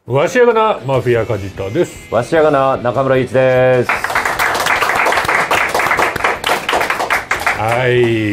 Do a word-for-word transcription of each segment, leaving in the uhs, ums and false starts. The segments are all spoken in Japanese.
わしやがなマフィア梶田です。 わしやがな中村一です。 はい、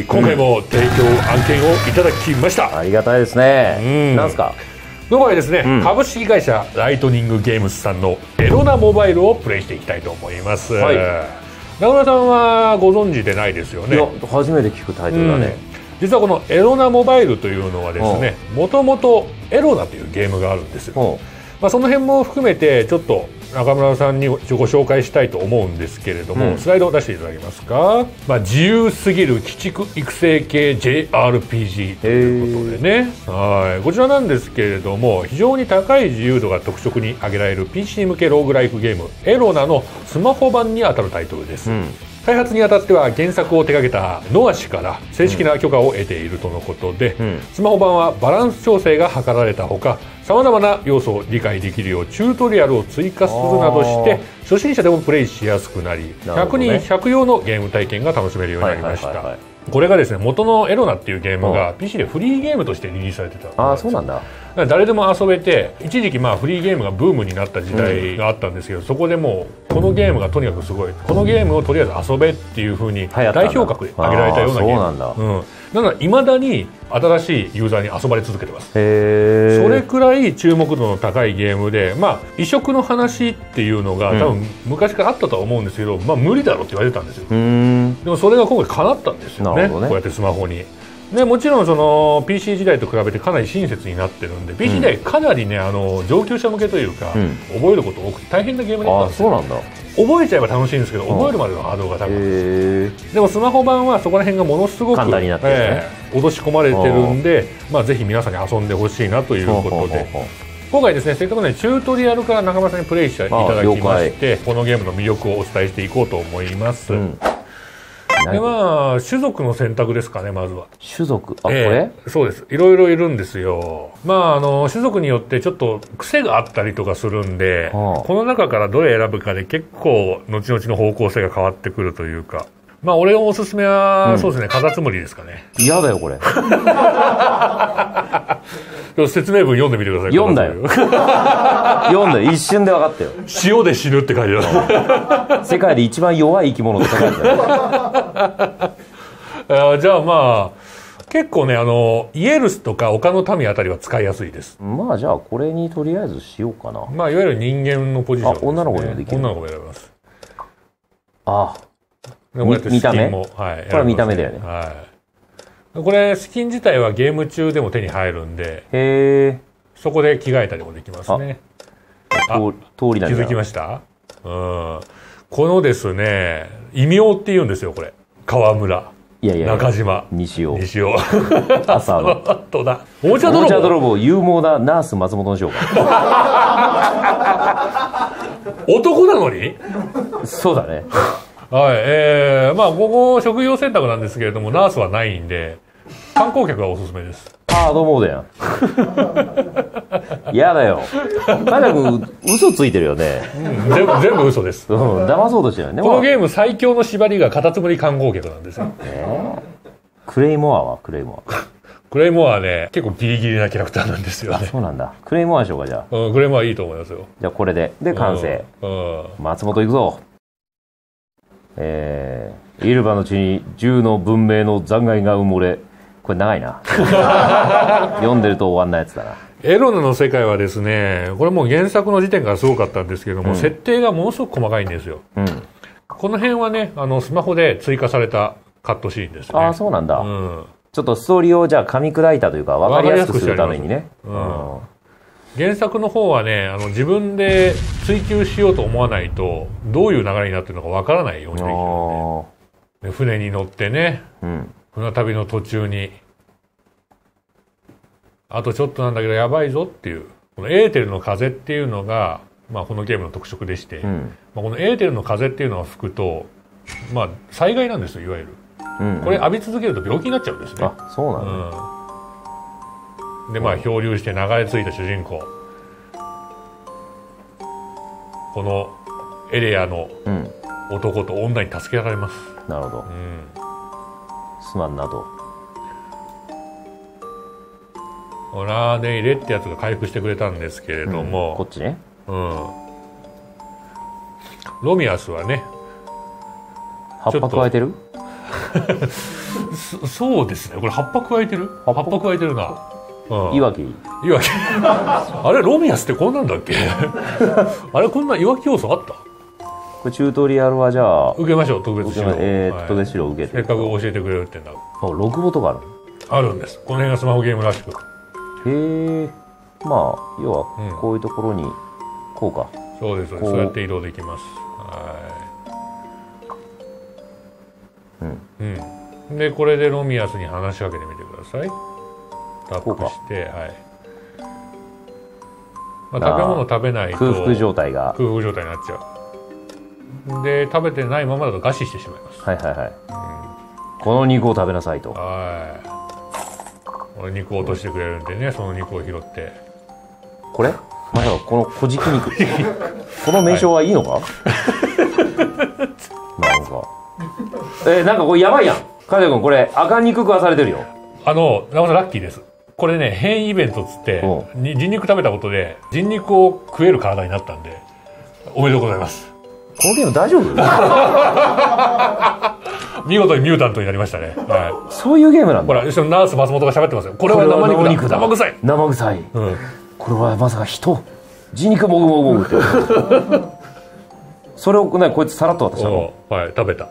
今回も提供案件をいただきました。 ありがたいですね。 うん、 なんすか。 今回ですね、うん、株式会社ライトニングゲームズさんのエロナモバイルをプレイしていきたいと思います。はい、中村さんはご存知でないですよね。 いや、初めて聞くタイトルだね。 うん、実はこのエロナモバイルというのはですね、もともとエロナというゲームがあるんですよ。まあその辺も含めてちょっと中村さんにご紹介したいと思うんですけれども、うん、スライドを出していただけますか。まあ、自由すぎる鬼畜育成系 ジェイアールピージー ということでね、はいこちらなんですけれども、非常に高い自由度が特色に挙げられる ピーシー 向けローグライクゲームエロナのスマホ版にあたるタイトルです。うん、開発にあたっては原作を手掛けたノア氏から正式な許可を得ているとのことで、うん、スマホ版はバランス調整が図られたほか、さまざまな要素を理解できるようチュートリアルを追加するなどして初心者でもプレイしやすくなり、ね、ひゃくにんひゃく用のゲーム体験が楽しめるようになりました。これがですね、元のエロナっていうゲームが ピーシー でフリーゲームとしてリリースされてたんです。 ああ、そうなんだ。 誰でも遊べて、一時期まあフリーゲームがブームになった時代があったんですけど、うん、そこでもうこのゲームがとにかくすごい、このゲームをとりあえず遊べっていう風に大評価で挙げられたようなゲーム。そうなんだ。うんだから未だに新しいユーザーに遊ばれ続けてます。へそれくらい注目度の高いゲームで、まあ異色の話っていうのが、うん、多分昔からあったとは思うんですけど、まあ無理だろうって言われてたんですよ。でもそれが今回叶ったんですよ ね, ねこうやってスマホに。でもちろんその ピーシー 時代と比べてかなり親切になってるんで、うん、ピーシー 時代かなりねあの上級者向けというか、うん、覚えること多くて大変なゲームだったんですよ。あ、そうなんだ。覚えちゃえば楽しいんですけど、覚えるまでのハードルが高い。でもスマホ版はそこら辺がものすごく簡単になってる、ねえー、脅し込まれてるんで、まあ、ぜひ皆さんに遊んでほしいなということで、今回ですねせっかくねチュートリアルから中村さんにプレイしていただきまして、このゲームの魅力をお伝えしていこうと思います。うん、でまあ種族の選択ですかね。まずは種族、あ、 えー、これそうです。いろいろいるんですよ。まああの種族によってちょっと癖があったりとかするんで、はあ、この中からどれ選ぶかで結構後々の方向性が変わってくるというか、まあ俺のおすすめは、うん、そうですね、カタツムリですかね。 嫌だよこれ。 説明文読んでみてください。 読んだよ。読んだよ。一瞬で分かったよ。 塩で死ぬって書いてある。 世界で一番弱い生き物って書いてある。じゃあまあ結構ねあのイエルスとか丘の民あたりは使いやすいです。 まあじゃあこれにとりあえずしようかな。 まあいわゆる人間のポジションですね。 あ、女の子にもできる。 女の子も選べます。 ああ、見た目、はい、これは見た目だよね。はい。これスキン自体はゲーム中でも手に入るんで、へそこで着替えたりもできますね。 あ、通りだね。 気づきました？うん。このですね、異名って言うんですよこれ。川村。いやいやいや中島西尾西尾朝のあとだおもちゃ泥棒、おもちゃ泥棒勇猛なナース松本の将か。 男なのにそうだね。 はい、えー、まあここ職業選択なんですけれどもナースはないんで観光客はおすすめです。 ああどうもだよ。嫌だよ。カナ君嘘ついてるよね。 うん、全部全部嘘です。 うん、騙そうとしてるよね。 このゲーム最強の縛りがカタツムリ観光客なんですよ。えー、 クレイモアはクレイモア。 クレイモアはね結構ギリギリなキャラクターなんですよね。 あ、そうなんだ。クレイモアでしょうかじゃあ。 うん、クレイモアいいと思いますよ。 じゃあこれでで完成。うん、うん、松本行くぞ。えー、イルバの地に銃の文明の残骸が埋もれ。これ長いな。読んでると終わんないやつだな。 エロナの世界はですね、これもう原作の時点からすごかったんですけども、うん、設定がものすごく細かいんですよ。うん、この辺はね、あのスマホで追加されたカットシーンですね。 ああ、そうなんだ。うん、ちょっとストーリーをじゃあ噛み砕いたというか分かりやすくするためにね。うん、 原作の方はね、あの自分で追求しようと思わないとどういう流れになってるのか分からないようにできるので、船に乗ってね、うん、船旅の途中にあとちょっとなんだけどやばいぞっていう、このエーテルの風っていうのが、まあ、このゲームの特色でして、うん、まあ、このエーテルの風っていうのが吹くと、まあ、災害なんですよいわゆる、うんうん、これ浴び続けると病気になっちゃうんですね。 あ、そうなんだ、 うん、でまあ漂流して流れ着いた主人公、このエレアの男と女に助けられます。 なるほど、うん、すまんなと。 ラーデイレってやつが回復してくれたんですけれども、 うん、こっちね、 うん、ロミアスはね葉っぱ加えてるそ, そうですね、これ葉っぱ加えてる葉っぱ加えてるな、 うん、いわきいわきあれロミアスってこんなんだっけあれこんないわき要素あった？ これチュートリアルはじゃあ受けましょう、特別指導、 えー、はい、特別指導受けてせっかく教えてくれるってんだ。 ログボとかあるあるんです。この辺がスマホゲームらしく。 へえ。まあ要はこういうところに、うん、こうか。 そうです、そうやって移動できます。はい。うん。うん。でこれでロミアスに話しかけてみてください。タップして、はい。まあ、食べ物食べないと空腹状態が空腹状態になっちゃう。で食べてないままだと餓死してしまいます。 はいはいはい。うん、この肉を食べなさいと。 はい。肉を落としてくれるんでね、その肉を拾って。 これまさかこの小じき肉この名称はいいのか、はい、なんかえー、なんかこれやばいやん。カズヤ君これ赤肉食わされてるよ。 あの中村さんラッキーです。これね変異イベントっつって人肉食べたことで人肉を食える体になったんでおめでとうございます。 このゲーム大丈夫見事にミュータントになりましたね、 はい、そういうゲームなんだ。 ほら一緒にナース松本が喋ってますよ。これは生肉だ、生臭い生臭い、うん、これはまさか人人肉もぐもぐもぐってそれをねこいつさらっと渡したの。 はい食べた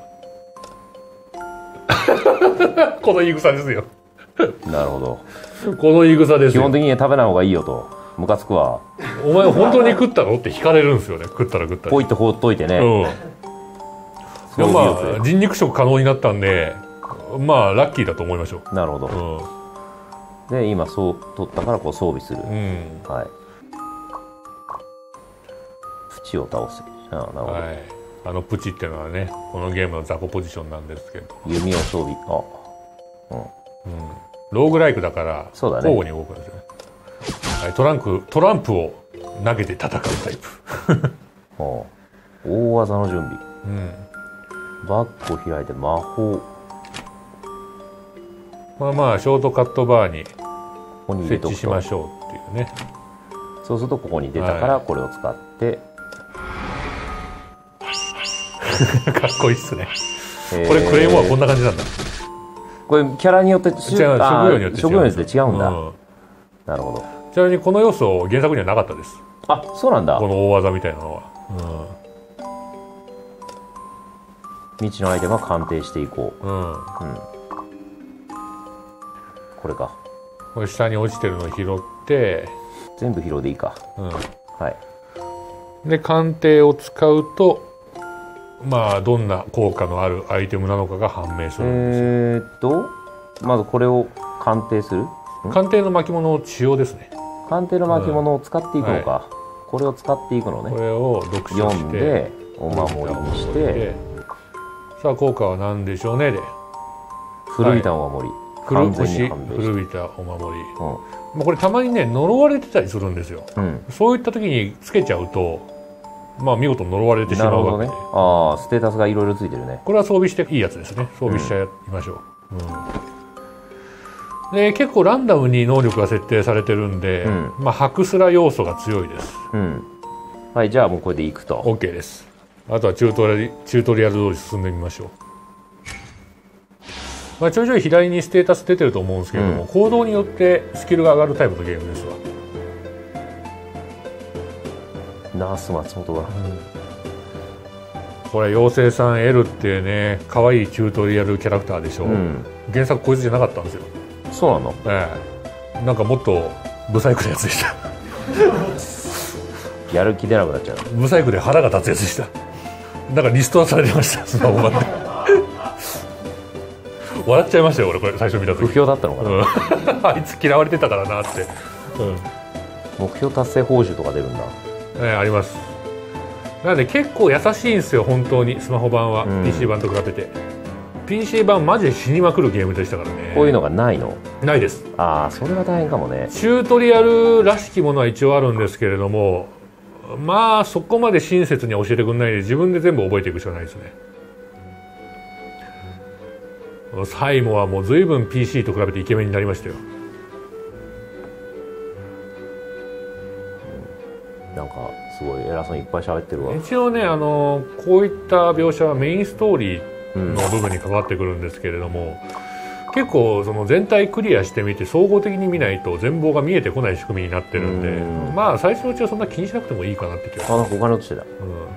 この言い草ですよなるほど、 この言い草ですよ。 基本的に食べない方がいいよと。ムカつくわ。 お前本当に食ったのって聞かれるんですよね。食ったら食ったらポイって放っといてね、 うんでもまあ人肉食可能になったんでまあラッキーだと思いましょう。 なるほど、うん、で今そう取ったからこう装備する、うん、はい。プチを倒す。ああなるほど、はい、 あのプチっていうのはねこのゲームの雑魚ポジションなんですけど弓を装備あ、 うんうん、ローグライクだから交互に動くんですよね。はい、トランクトランプを投げて戦うタイプ大技の準備、うん、バッグを開いて魔法。 まあまあショートカットバーに設置しましょうっていうね。 そうするとここに出たからこれを使って、 はい、かっこいいっすね。これクレイモアこんな感じなんだ。 これキャラによって違う、職業によって違う、 職業によって違うんだ、うん、なるほど。 ちなみにこの要素原作にはなかったです。 あ、そうなんだ。 この大技みたいなのは、 うん、未知のアイテムは鑑定していこう、うんうん、これか。 これ下に落ちてるのを拾って全部拾うでいいか、うん、はい。 で鑑定を使うとまあどんな効果のあるアイテムなのかが判明するんですよ。 えーっとまずこれを鑑定する。 鑑定の巻物を使用ですね。 鑑定の巻物を使っていくのか、はい、これを使っていくのね。 これを読書して読んでお守りにして、 さあ効果は何でしょうねで古びたお守り、 はい、完全に古びたお守り、うん、まあこれたまにね呪われてたりするんですよ、うん、そういった時につけちゃうとまあ見事呪われてしまうわけで、ね、 ああステータスがいろいろついてるね。 これは装備していいやつですね。装備しちゃいましょう、うんうんで結構ランダムに能力が設定されてるんで、うん、まあハクスラ要素が強いです、うん、 はい。じゃあもうこれでいくと OK です。あとはチュートリアル、チュートリアル通り進んでみましょう。まあ、ちょいちょい左にステータス出てると思うんですけれども、うん、行動によってスキルが上がるタイプのゲームですわ。 ナース松本が、うん、 これ妖精さん L っていうね可愛いチュートリアルキャラクターでしょ、うん、原作こいつじゃなかったんですよ。 そうなの、 ええ、なんかもっとブサイクなやつでしたやる気出なくなっちゃう。 ブサイクで腹が立つやつでした。なんかリストアされてましたスマホ版で笑っちゃいましたよ俺これ最初見た時。 不評だったのかな、うん、 あいつ嫌われてたからなって、うん、 目標達成報酬とか出るんだ、 ええ、あります。なので結構優しいんですよ本当にスマホ版は、うん、ピーシー 版と比べて。ピーシー 版マジで死にまくるゲームでしたからね。 こういうのがないの？ ないです。 ああそれは大変かもね。 チュートリアルらしきものは一応あるんですけれどもまあそこまで親切には教えてくれないで自分で全部覚えていくしかないですね。サイモはもう随分 ピーシー と比べてイケメンになりましたよ。 なんかすごい偉そうにいっぱい喋ってるわ。 一応ね、あのこういった描写はメインストーリーの部分に関わってくるんですけれども、うん、結構その全体クリアしてみて総合的に見ないと全貌が見えてこない仕組みになってるんで、うん、まあ最初のうちはそんな気にしなくてもいいかなって気がします。 あ、なんかお金落ちてた、うん、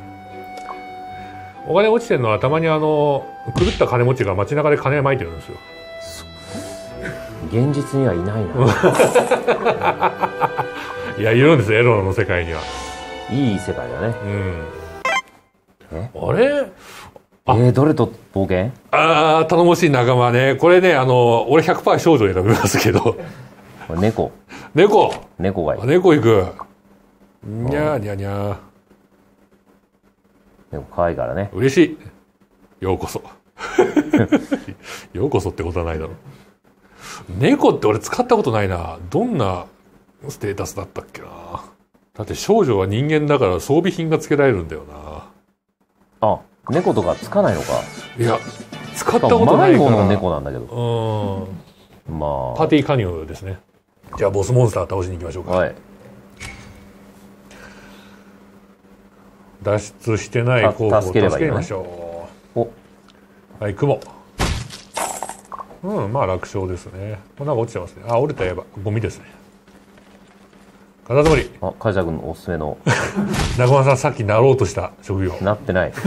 お金落ちてるのはたまにあの狂った金持ちが街中で金まいてるんですよ。 現実にはいないないや、いるんですよ、エロの世界には。 いい世界だね。 うん。えあれあえー、どれと冒険？ ああ、頼もしい仲間ね。これね、あの俺 ひゃくパーセント 少女選びますけど。 猫。 猫。 猫がいい。 猫行く。にゃーにゃーにゃー。 猫可愛いからね。 嬉しい。ようこそ。ようこそってことはないだろう。猫って俺使ったことないな。どんなステータスだったっけな。だって少女は人間だから装備品が付けられるんだよな。あ、猫とかつかないのか。 いや、使ったことないから。 迷子の猫なんだけど。うん。まあ。 パーティー加入ですね。じゃあボスモンスター倒しに行きましょうか。はい。脱出してない候補を助けましょう。お。はい、雲。うん、まあ楽勝ですね。なんか落ちてますね。あ、折れたやば。ゴミですね。カタツムリ。 あ、カイザ君のおすすめの。 中村さん、さっきなろうとした職業。 なってない。カ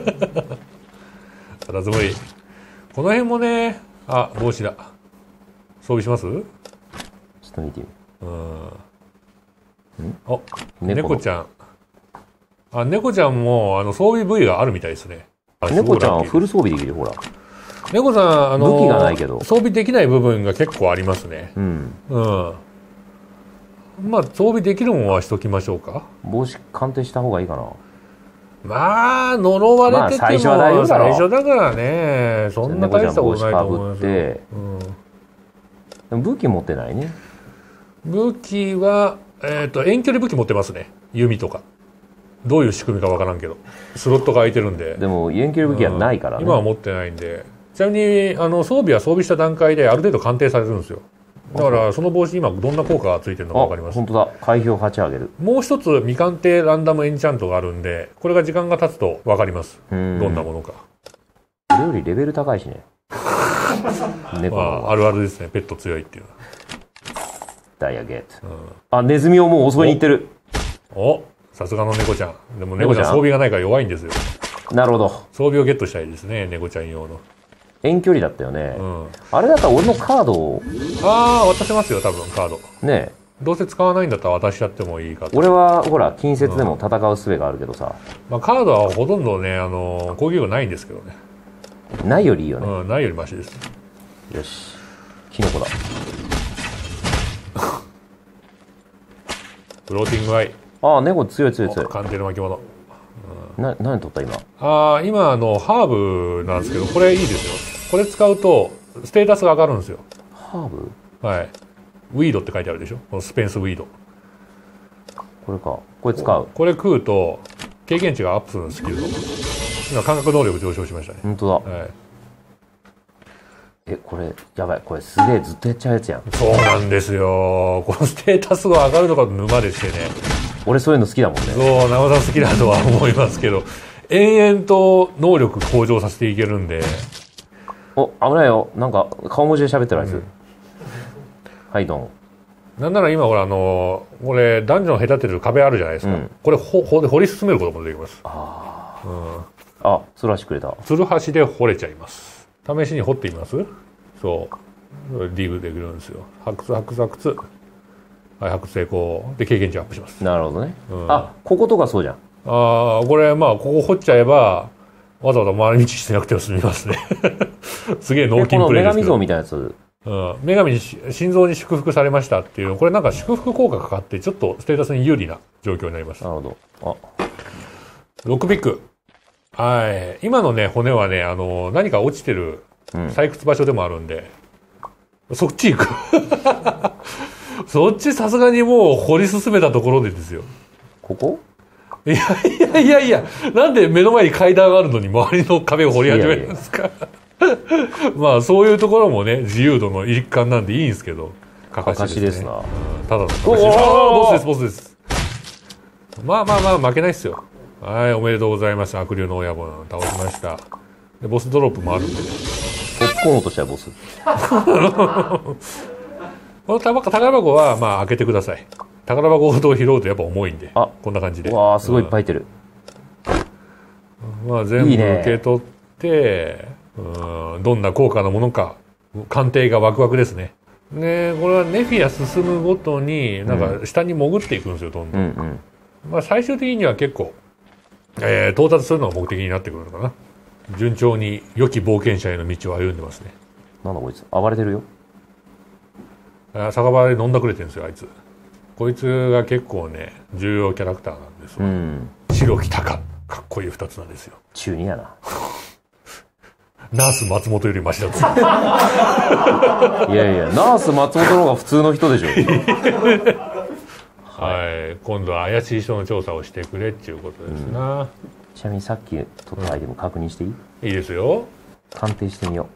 タツムリ。この辺もね、あ、帽子だ。装備します？ちょっと見てみる。 うん。んあ、猫ちゃん。あ、猫ちゃんも、あの、装備部位があるみたいですね。 猫ちゃんはフル装備できるよ、ほら。 猫さん、あの、 武器がないけど装備できない部分が結構ありますね。うん。うん。まあ、装備できるものはしときましょうか。 帽子鑑定した方がいいかな。 まあ、呪われてても、まあ、最初は大丈夫だろ。最初だからね、そんな大したことないと思いますよ。うん、 でも武器持ってないね。 武器は、えっと、遠距離武器持ってますね。弓とか。どういう仕組みかわからんけど。スロットが空いてるんで。 でも、遠距離武器はないからね。 うん、今は持ってないんで。ちなみに、あの、装備は装備した段階である程度鑑定されるんですよ。だから、その帽子今どんな効果がついてるのかわかります。 本当だ。海氷はち上げる。 もう一つ未鑑定ランダムエンチャントがあるんで、これが時間が経つとわかります。どんなものか。 これよりレベル高いしね。 猫の、まあ、あるあるですね。ペット強いっていうのは。 ダイヤゲート。うん、あ、ネズミをもう襲いに行ってる。 おさすがの猫ちゃん。でも猫ちゃん装備がないから弱いんですよ。 なるほど。 装備をゲットしたいですね、猫ちゃん用の。 遠距離だったよね。うん、あれだったら俺のカードを。 ああ、渡せますよ、多分カード。 ねえ。 どうせ使わないんだったら渡しちゃってもいいかと。 俺は、ほら、近接でも戦う術があるけどさ。 うん、まあ、カードはほとんどね、あの、攻撃力ないんですけどね。 ないよりいいよね。 うん、ないよりマシです。 よし。キノコだ。 フローティングアイ。 ああ、猫強い強い強い。 鑑定の巻物。 うん、な、何取った今？ ああ、今あの、ハーブなんですけど、これいいですよ。これ使うと、ステータスが上がるんですよ。 ハーブ？ はい。ウィードって書いてあるでしょ、このスペンスウィード。 これか。これ使う。 これ食うと、経験値がアップするんです、スキルと。今、感覚能力上昇しましたね。 本当だ。はい。え、これ、やばい。これすげえずっとやっちゃうやつやん。 そうなんですよ。このステータスが上がるのが沼でしてね。 俺そういうの好きだもんね。 そう、生さん好きだとは思いますけど、延々と能力向上させていけるんで。 お、危ないよ。なんか、顔文字で喋ってるあいつ。うん、はいどうも。 なんなら今ほらあのー、これダンジョン隔てる壁あるじゃないですか。うん、これほほで掘り進めることもできます。ああ。うん。あ、つるはしくれた。 つるはしで掘れちゃいます。試しに掘ってみます？そう。ディグできるんですよ。発掘発掘発掘。はい、発掘成功。で経験値アップします。 なるほどね。うん、あ、こことかそうじゃん。 ああ、これまあここ掘っちゃえばわざわざ回り道してなくても済みますね。すげえ脳筋プレイですけど。この女神像みたいなやつ。 うん、女神に心臓に祝福されましたっていう、これなんか祝福効果かかってちょっとステータスに有利な状況になります。 なるほど。あ、 ロックピック。はい。今のね、骨はね、あの、何か落ちてる採掘場所でもあるんで、うん、そっち行く。そっちさすがにもう掘り進めたところでですよ。 ここ？ いやいやいやいや、なんで目の前に階段があるのに周りの壁を掘り始めるんですか？いやいやまあそういうところもね、自由度の一環なんでいいんですけど、 かかしですね。 ただのかかしです。ああ、ボスですボスです。 まあまあまあ負けないっすよ。はい、おめでとうございます。悪霊の親分倒しました。でボスドロップもあるんでね。 ポップコーン落としたらボス。 この宝箱はまあ開けてください。宝箱を拾うとやっぱ重いんで、あ、こんな感じで。 わあ、すごいいっぱい入ってる。 うん、まあ全部受け取って、いいね、うん、どんな高価なものか鑑定がワクワクですね。ね、これはネフィア進むごとになんか下に潜っていくんですよ、どんどん。うんうん、まあ最終的には結構、えー、到達するのが目的になってくるのかな。順調に良き冒険者への道を歩んでますね。 なんだこいつ、暴れてるよ。 あ、酒場で飲んだくれてるんですよ、あいつ。こいつが結構ね重要キャラクターなんですわ。うん、白木高、かっこいいふたつなんですよ。 中二やな。 ナース松本よりマシだっつ。いやいや、ナース松本の方が普通の人でしょ。 はい、今度は怪しい人の調査をしてくれっていうことですな。うん、 ちなみにさっき取ったアイテム確認していい？ いいですよ。 鑑定してみよ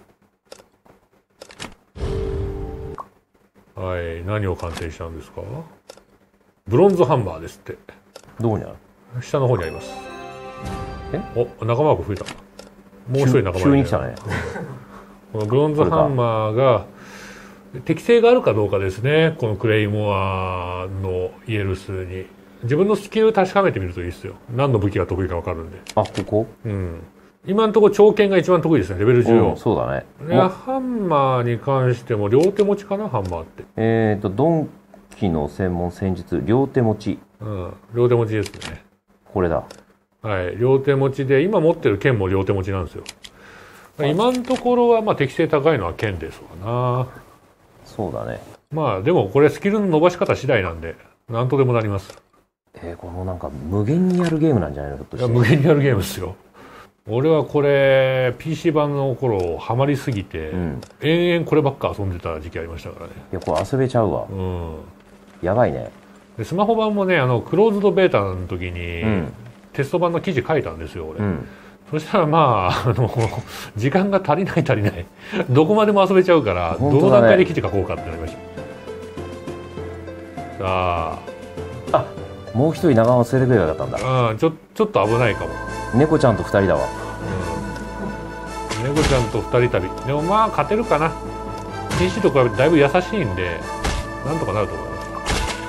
う。はい、何を鑑定したんですか？ブロンズハンマーですって。 どこにある？ 下の方にあります。 え？ お、仲間枠増えた。もう一人仲間がいる。 急に来たね。 このブロンズハンマーが適性があるかどうかですね。このクレイモアのイエルスに自分のスキルを確かめてみるといいですよ。何の武器が得意か分かるんで。 あ、ここ？ うん。今のところ長剣が一番得意ですね。レベルじゅうよん。 うん、そうだね。 ハンマーに関しても両手持ちかな、ハンマーって。 えっとドンキの専門戦術、両手持ち。 うん、両手持ちですね。 これだ。 はい、両手持ちで今持ってる剣も両手持ちなんですよ。今のところはまあ適性高いのは剣ですわな。 そうだね。 まあでもこれスキルの伸ばし方次第なんで何とでもなります。 えー、このなんか無限にやるゲームなんじゃないの？ひょっとして。 いや、無限にやるゲームですよ。俺はこれ ピーシー 版の頃ハマりすぎて、うん、延々こればっか遊んでた時期ありましたからね。 いや、これ遊べちゃうわ。うん、やばいね。 でスマホ版もね、あのクローズドベータの時に、うん、テスト版の記事書いたんですよ俺、うん、そしたらまああの時間が足りない足りないどこまでも遊べちゃうから、ね、どの段階で記事書こうかってなりました。さあ、 あ、もう一人長尾連れてくればよかったんだ。 うん、ちょちょっと危ないかも。 猫ちゃんと二人だわ。 うん、猫ちゃんと二人旅でもまあ勝てるかな。 ピーシー と比べてだいぶ優しいんでなんとかなると思います。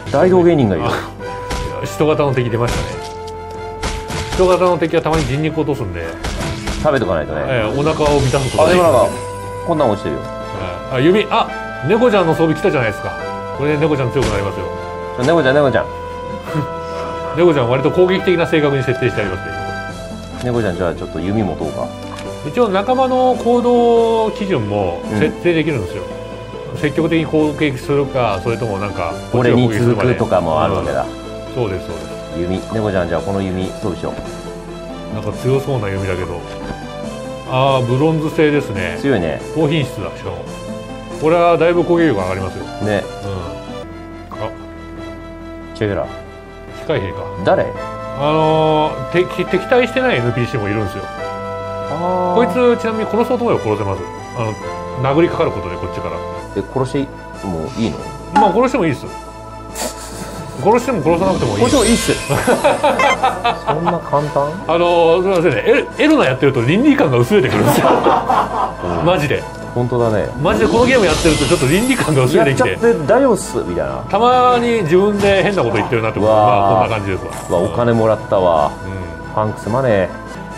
大道芸人がいる。 人型の敵出ましたね。人型の敵はたまに人肉落とすんで食べとかないとね、 えー、お腹を満たすことができる。あ、でもなんかこんなん落ちてるよ。 あ、指、あ、猫ちゃんの装備来たじゃないですか。これで猫ちゃん強くなりますよ。 猫ちゃん猫ちゃん猫ちゃん割と攻撃的な性格に設定してありますね。 猫ちゃん、じゃあちょっと弓持とうか。 一応仲間の行動基準も設定できるんですよ、うん、積極的に攻撃するか、それともなんか俺に続くとかもあるわけだ、うん、 そうですそうです。 弓、猫ちゃん、じゃあこの弓装備しよう。なんか強そうな弓だけど、ああ、ブロンズ製ですね。 強いね。 高品質だ。しかもこれはだいぶ攻撃力上がりますよね。うん。あ、 チェフラー機械兵か。 誰？ あのー、敵敵対してない エヌピーシー もいるんですよ。あ、こいつちなみに殺そうと思えば殺せます。あの殴りかかることでこっちから。 え、殺してもいいの？ まあ殺してもいいです。殺しても殺さなくてもいい。 殺してもいいっす。そんな簡単？ あのー、すみませんね、エル、エルナやってると倫理観が薄れてくるんですよ。マジで。 本当だね。 マジでこのゲームやってるとちょっと倫理観が薄れてきて。 やっちゃって大丈夫っすみたいな。 たまに自分で変なこと言ってるなってことは、まあこんな感じですわ。 わ、お金もらったわ。うん、パンクスマネー。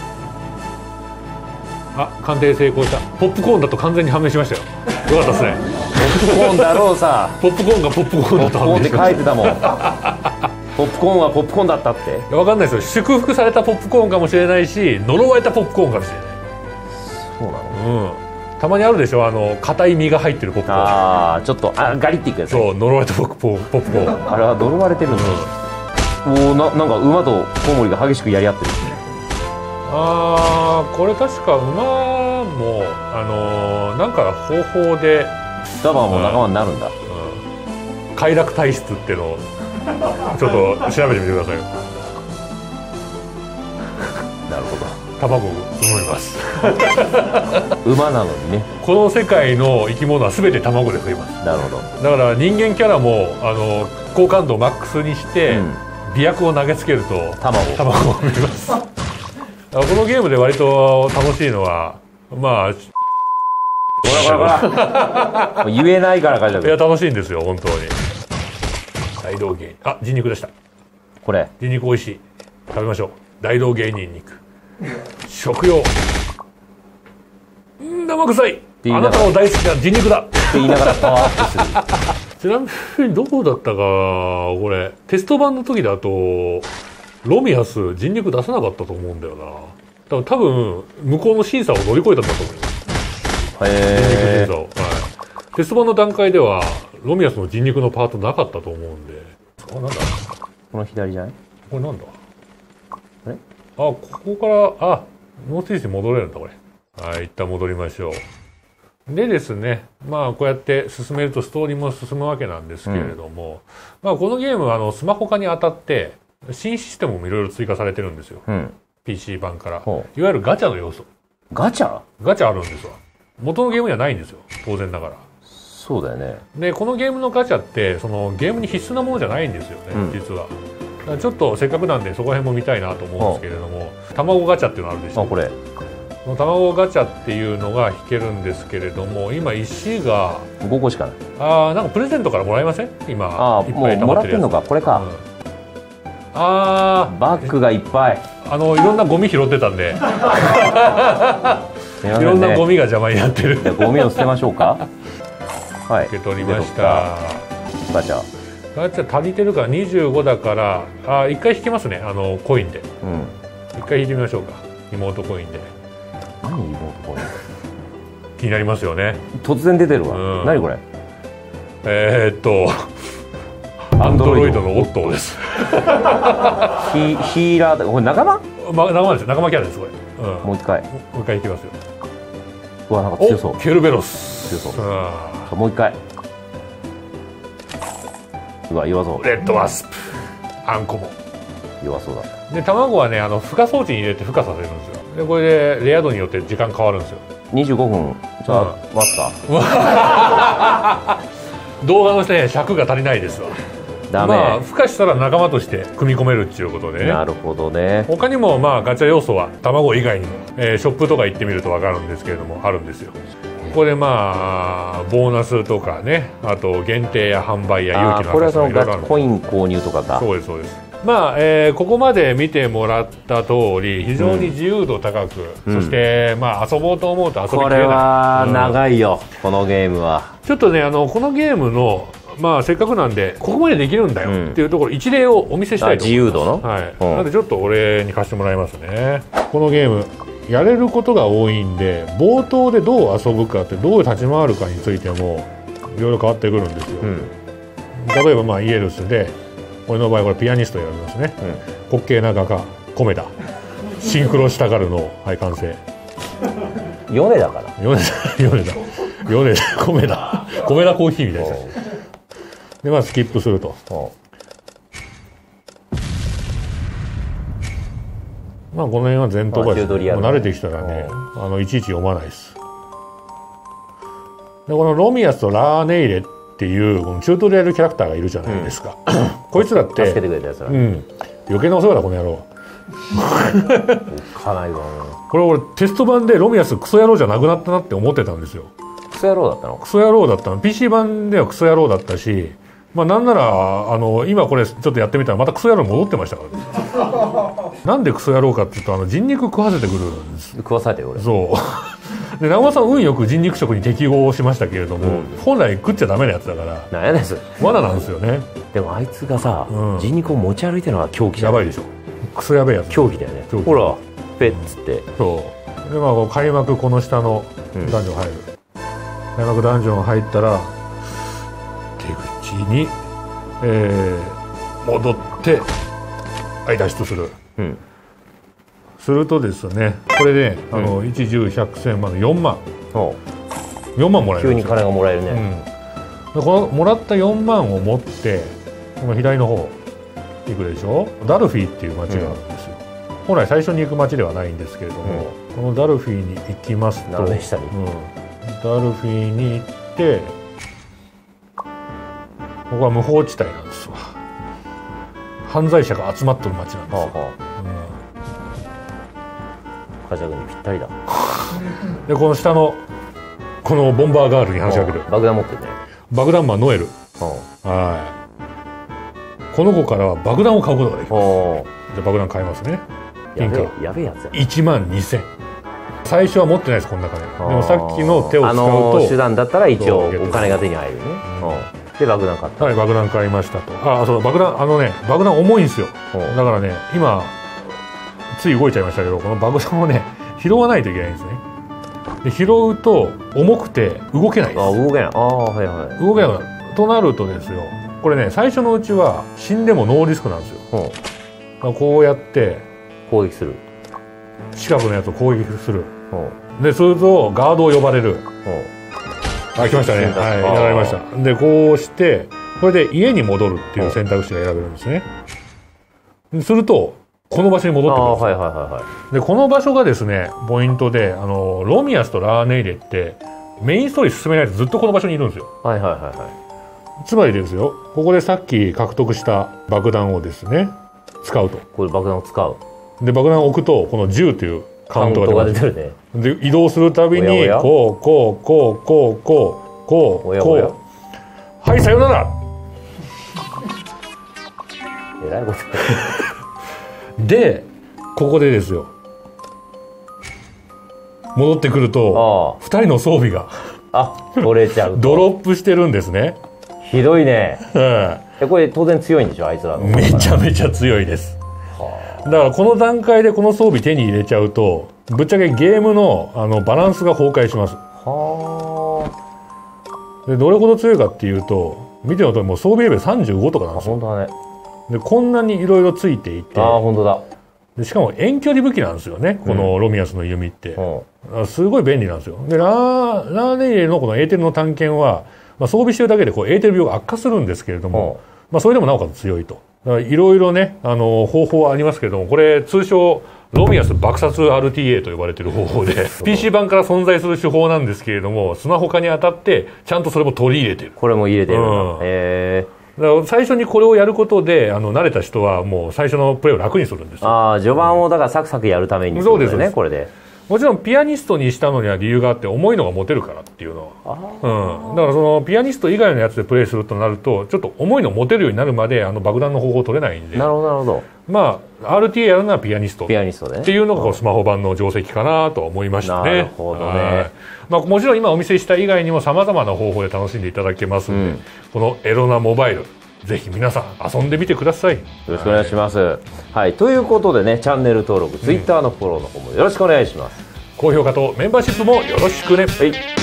あ、鑑定成功した。ポップコーンだと完全に判明しましたよ。よかったですね。 ポップコーンだろうさ。 ポップコーンがポップコーンだと判明しました。ポップコーンって書いてたもん。ポップコーンはポップコーンだったって。 分かんないですよ。祝福されたポップコーンかもしれないし、呪われたポップコーンかもしれない。 そうなの？ うん。たまにあるでしょ、あの硬い実が入ってるポップコーン。 ああ、ちょっとあガリっていくやつ。 そう、呪われたポップコーン。ポップコーン。 あれは呪われてるんだ。うん、おお、な、なんか馬とコウモリが激しくやり合ってる。 ああ、これ確か馬もあのー、なんか方法でダバーも仲間になるんだ。 うん、快楽体質っていうのをちょっと調べてみてくださいよ。 なるほど。 卵を産みます馬なのにね。 この世界の生き物は全て卵で増えます。 なるほど。 だから人間キャラもあの好感度をマックスにして、うん、 媚薬を投げつけると卵卵を産みます。このゲームで割と楽しいのはまあほらほらほら言えないから書いてある。 いや楽しいんですよ本当に。大道芸あ人肉でした。 これ人肉美味しい。食べましょう。大道芸人肉食用。ん生臭い。あなたの大好きな人肉だって言いながらパワーアップする。 ちなみにどこだったかこれテスト版の時だとロミアス人肉出さなかったと思うんだよな。多分多分向こうの審査を乗り越えたんだと思います。 へ人肉審査を、はい、テスト版の段階ではロミアスの人肉のパートなかったと思うんで。あなんだこの左じゃない？ これなんだあれ？ あここからあノースイーツに戻れるんだこれ。はい一旦戻りましょう。でですね、まあこうやって進めるとストーリーも進むわけなんですけれども、うん、まあこのゲームはあのスマホ化にあたって新システムもいろいろ追加されてるんですよ、うん、ピーシー 版からいわゆるガチャの要素。 ガチャ？ ガチャあるんですわ。元のゲームにはないんですよ当然ながら。 そうだよね。 でこのゲームのガチャってそのゲームに必須なものじゃないんですよね、うん、実は。だからちょっとせっかくなんでそこら辺も見たいなと思うんですけれども、卵ガチャっていうのあるでしょ。 あこれこの卵ガチャっていうのが引けるんですけれども今石がごこしかない。 ああなんかプレゼントからもらえません今。 ああもうもらってんのかこれか、うん、 ああバッグがいっぱい。 あのいろんなゴミ拾ってたんで、ね、いろんなゴミが邪魔になってる。 じゃゴミを捨てましょうか。はい受け取りました。 ガチャガチャ足りてるからにじゅうごだからあいっかい引けますねあのコインで、うん、いっかい引いてみましょうか妹コインで。 何妹コイン気になりますよね。 突然出てるわ、うん、何これ。 えー、っとアンドロイドのオットーです。 ヒ, ヒーラーだ。これ仲間、 ま、仲間です。仲間キャラですこれ、うん、 もう一回もう一回いきますよ。 うわなんか強そう。 ケルベロス強そう。うもう一回。うわ弱そう。 レッドワスプあんこも弱そうだ。で卵はねあの孵化装置に入れて孵化させるんですよ。でこれでレア度によって時間変わるんですよ。 にじゅうごふんじゃあ、うん、待った動画のね尺が足りないですわ。 ダメ。 まあ孵化したら仲間として組み込めるっていうことで、ね、 なるほどね。 他にもまあガチャ要素は卵以外にも、えー、ショップとか行ってみると分かるんですけれどもあるんですよ。ここでまあボーナスとかねあと限定や販売や勇気の話とかこれはそのガチコイン購入とかか。 そうですそうです。まあえー、ここまで見てもらった通り非常に自由度高く、うん、そして、まあ、遊ぼうと思うと遊びきれない。 これは長いよ、うん、このゲームは。 ちょっとねあのこのゲームの、まあ、せっかくなんでここまでできるんだよ、うん、っていうところ一例をお見せしたいと思います。 自由度の、 はい、うん、なのでちょっとお礼に貸してもらいますね。このゲームやれることが多いんで冒頭でどう遊ぶかってどう立ち回るかについてもいろいろ変わってくるんですよ、うん、例えばまあイエルスで俺の場合これピアニストやりますね、うん、滑稽な画家コメダシンクロしたがるのはい完成。 米だから米だ米だ米だ米だ米だコーヒーみたいなでまあスキップするとまあこの辺は全頭です、ね、もう慣れてきたらねあのいちいち読まないです。でこのロミアスとラーネイレっていうこのチュートリアルキャラクターがいるじゃないですか、うん、こいつらって助けてくれたやつら、うん、 余計なお世話だこの野郎。 かないわこれ俺テスト版でロミアスクソ野郎じゃなくなったなって思ってたんですよ。 クソ野郎だったの？ クソ野郎だったの。 ピーシー 版ではクソ野郎だったし、まあなんならあの今これちょっとやってみたらまたクソ野郎戻ってましたからね。なんでクソ野郎かっていうとあの人肉食わせてくるんです。 食わされてよ俺。 そうで長間さん運よく人肉食に適合しましたけれども、うん、本来食っちゃダメなやつだからなんやねんそれ罠なんですよね。 でもあいつがさ、うん、人肉を持ち歩いてるのが狂気じゃん。 やばいでしょ。クソやべえやつ。 狂気だよね。ほらペッつってそうでまあこう開幕この下のダンジョン入る、うん、開幕ダンジョン入ったら出口に、えー、戻ってはい脱出する、うん、するとですねこれで、ね、あの、うん、いち、じゅう、ひゃく、せんまんのよんまんよんまんもらえる。 急に金がもらえるね、 うん、でこのもらったよんまんを持ってこの左の方行くでしょ。ダルフィーっていう町があるんですよ、うん、本来最初に行く町ではないんですけれども、うん、このダルフィーに行きますと、うん、ダルフィーに行ってここは無法地帯なんですわ。 犯罪者が集まってる街なんですよ。はあはあ、うん、カジャグにぴったりだ。 でこの下のこのボンバーガールに話しかける、 爆弾持ってるね。 爆弾魔ノエル、はい、この子からは爆弾を買うことができます。じゃあ爆弾買いますね。 やべえやべえやつや。 いちまんにせん。最初は持ってないですこの中で。でもさっきの手を使うと、あの手段だったら一応お金が手に入るね。で爆弾買った。 はい、爆弾買いましたと。ああそう爆弾、あのね爆弾重いんですよ。だからね今つい動いちゃいましたけど、この爆弾をね拾わないといけないんですね。で拾うと重くて動けないです。 あ動けない。あはいはい。 動けなくなるとなるとですよ、これね最初のうちは死んでもノーリスクなんですよ。うん、こうやって攻撃する。 近くのやつを攻撃する。で、するとガードを呼ばれる。あ、来ましたね。はい、やられました。で、こうして、これで家に戻るっていう選択肢が選べるんですね。すると、この場所に戻ってくるんですよ。はいはいはいはい。で、この場所がですね、ポイントで、あの、ロミアスとラーネイレって、メインストーリー進めないとずっとこの場所にいるんですよ。はいはいはいはい。つまりですよ、ここでさっき獲得した爆弾をですね、使うと。 これ爆弾を使う。 で爆弾を置くとこのじゅうというカウントが出てるね。で移動するたびにおやおやこうこうこうこうこうこうおやおやこうはいさよならえらいことでここでですよ戻ってくるとふたりの装備があ取れちゃうドロップしてるんですね。 ひどいね。 うん、 これ当然強いんでしょあいつらの。 めちゃめちゃ強いです。だからこの段階でこの装備手に入れちゃうとぶっちゃけゲーム の, あのバランスが崩壊します。はでどれほど強いかっていうと見てのとおりもう装備レベルさんじゅうごとかなんですよ。 本当だね。 でこんなにいろいろついていて、 あ本当だ。 でしかも遠距離武器なんですよねこのロミアスの弓って、うん、すごい便利なんですよ。でラーラーネイレのこのエーテルの探検は、まあ、装備してるだけでこうエーテル病が悪化するんですけれども、まあ、それでもなおかつ強いと。いろいろねあの方法はありますけれども、これ通称ロミアス爆殺 アールティーエー と呼ばれている方法でピーシー 版から存在する手法なんですけれども、スマホ化にあたってちゃんとそれも取り入れてる。 これも入れてる、うん、へえ。だから最初にこれをやることであの慣れた人はもう最初のプレイを楽にするんですよ。 ああ序盤をだからサクサクやるために、ね、そうですねこれで。 もちろんピアニストにしたのには理由があって重いのが持てるからっていうのは、うん、だからそのピアニスト以外のやつでプレイするとなるとちょっと重いの持てるようになるまであの爆弾の方法を取れないんで。 なるほどなるほど。 まあ アールティーエー やるのはピアニストピアニスト、ね、 っていうのがこうスマホ版の定石かなと思いましたね。 なるほどね。 まあ、もちろん今お見せした以外にもさまざまな方法で楽しんでいただけますので、うん、このエロナモバイルぜひ皆さん遊んでみてください。よろしくお願いします、はいはい、ということでねチャンネル登録、うん、ツイッターのフォローの方もよろしくお願いします。 高評価とメンバーシップもよろしくね。 はい。